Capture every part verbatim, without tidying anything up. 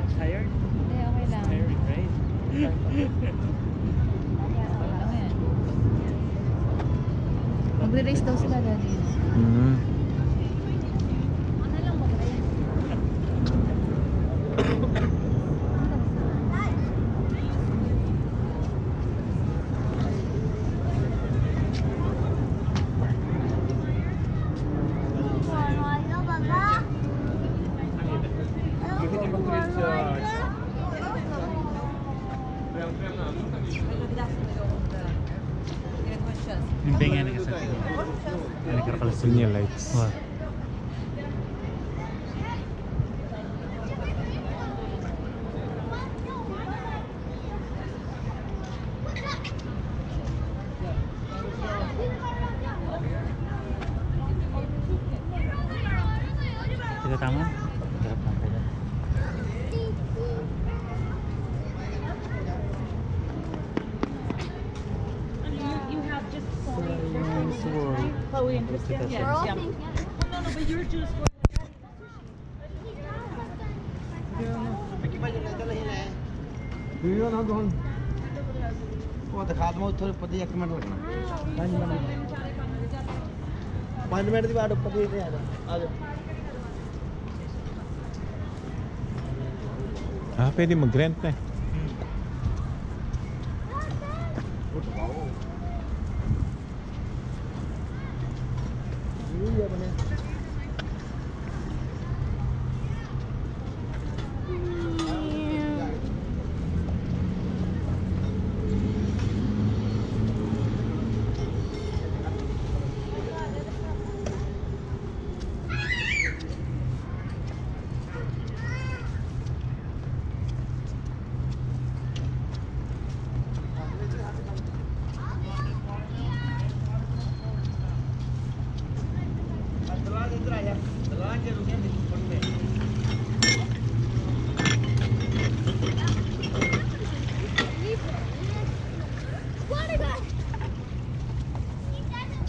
Tired? Hindi, okay lang. Tiring, right? Magre-race daw sila daddy. Mm. Ano lang mag-race? Yung pengen ka sa tingin. Ano ka pala sa Signal lights. Wah. Kita taman? Kita pantai kan? You have just Chloe Chloe and Christian. We're Yeah. all yeah. No, no, but you're just going. Video ना दोन वो दिखा दो थोड़े पति एक मिनट लगना पाँच मिनट पाँच मिनट की बात ऊपर दे आ जाओ आ जाओ Ah, pwede mag-rent na eh. Video बने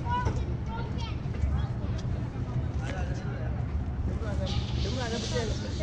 Đúng rồi, nó